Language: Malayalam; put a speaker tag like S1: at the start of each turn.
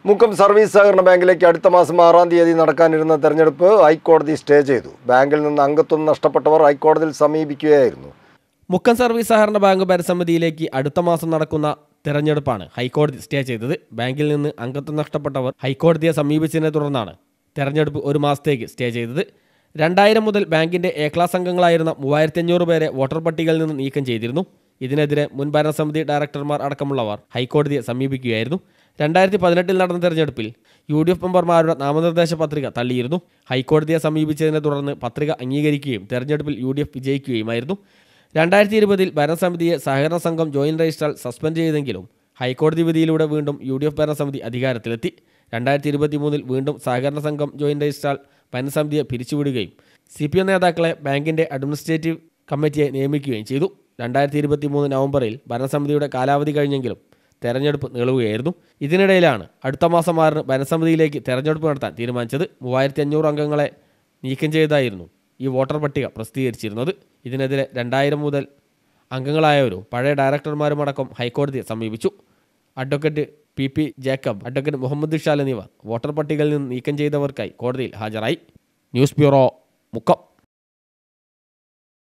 S1: മുക്കം സർവീസ് സഹകരണ ബാങ്കിലേക്ക് അടുത്ത മാസം 6-ാം തീയതി നടക്കാനിരുന്ന തെരഞ്ഞെടുപ്പ് ഹൈക്കോടതി സ്റ്റേ ചെയ്തു. ബാങ്കിൽ നിന്ന് അംഗത്വം നഷ്ടപ്പെട്ടവർ ഹൈക്കോടതിയിൽ സമീപിക്കുകയായിരുന്നു.
S2: മുക്കം സർവീസ് സഹകരണ ബാങ്ക് ഭരണസമിതിയിലേക്ക് അടുത്ത മാസം നടക്കുന്ന തെരഞ്ഞെടുപ്പാണ് ഹൈക്കോടതി സ്റ്റേ ചെയ്തത്. ബാങ്കിൽ നിന്ന് അംഗത്വം നഷ്ടപ്പെട്ടവർ ഹൈക്കോടതിയെ സമീപിച്ചതിനെ തുടർന്നാണ് തെരഞ്ഞെടുപ്പ് ഒരു മാസത്തേക്ക് സ്റ്റേ ചെയ്തത്. 2000 മുതൽ ബാങ്കിന്റെ എ ക്ലാസ് അംഗങ്ങളായിരുന്ന 3500 പേരെ വോട്ടർ പട്ടികയിൽ നിന്ന് നീക്കം ചെയ്തിരുന്നു. ഇതിനെതിരെ മുൻ ഭരണസമിതി ഡയറക്ടർമാർ അടക്കമുള്ളവർ ഹൈക്കോടതിയെ സമീപിക്കുകയായിരുന്നു. 2018 നടന്ന തെരഞ്ഞെടുപ്പിൽ UDF മെമ്പർമാരുടെ നാമനിർദ്ദേശ പത്രിക തള്ളിയിരുന്നു. ഹൈക്കോടതിയെ സമീപിച്ചതിനെ തുടർന്ന് പത്രിക അംഗീകരിക്കുകയും തെരഞ്ഞെടുപ്പിൽ UDF വിജയിക്കുകയുമായിരുന്നു. 2020 ഭരണസമിതിയെ സഹകരണ സംഘം ജോയിന്റ് രജിസ്ട്രാർ സസ്പെൻഡ് ചെയ്തെങ്കിലും ഹൈക്കോടതി വിധിയിലൂടെ വീണ്ടും UDF ഭരണസമിതി അധികാരത്തിലെത്തി. 2023 വീണ്ടും സഹകരണ സംഘം ജോയിന്റ് രജിസ്ട്രാർ ഭരണസമിതിയെ പിരിച്ചുവിടുകയും CPM നേതാക്കളെ ബാങ്കിന്റെ അഡ്മിനിസ്ട്രേറ്റീവ് കമ്മിറ്റിയെ നിയമിക്കുകയും ചെയ്തു. 2023 നവംബറിൽ ഭരണസമിതിയുടെ കാലാവധി കഴിഞ്ഞെങ്കിലും തെരഞ്ഞെടുപ്പ് നീളുകയായിരുന്നു. ഇതിനിടയിലാണ് അടുത്ത മാസം 6-ന് ഭരണസമിതിയിലേക്ക് തെരഞ്ഞെടുപ്പ് നടത്താൻ തീരുമാനിച്ചത്. 3500 അംഗങ്ങളെ നീക്കം ചെയ്തായിരുന്നു ഈ വോട്ടർ പട്ടിക പ്രസിദ്ധീകരിച്ചിരുന്നത്. ഇതിനെതിരെ 2000 മുതൽ അംഗങ്ങളായവരും പഴയ ഡയറക്ടർമാരുമടക്കം ഹൈക്കോടതിയെ സമീപിച്ചു. Advocate PP Jacob, advocate Muhammad Ishal എന്നിവർ വോട്ടർ പട്ടികയിൽ നിന്ന് നീക്കം ചെയ്തവർക്കായി കോടതിയിൽ ഹാജരായി. News bureau, Mukkam.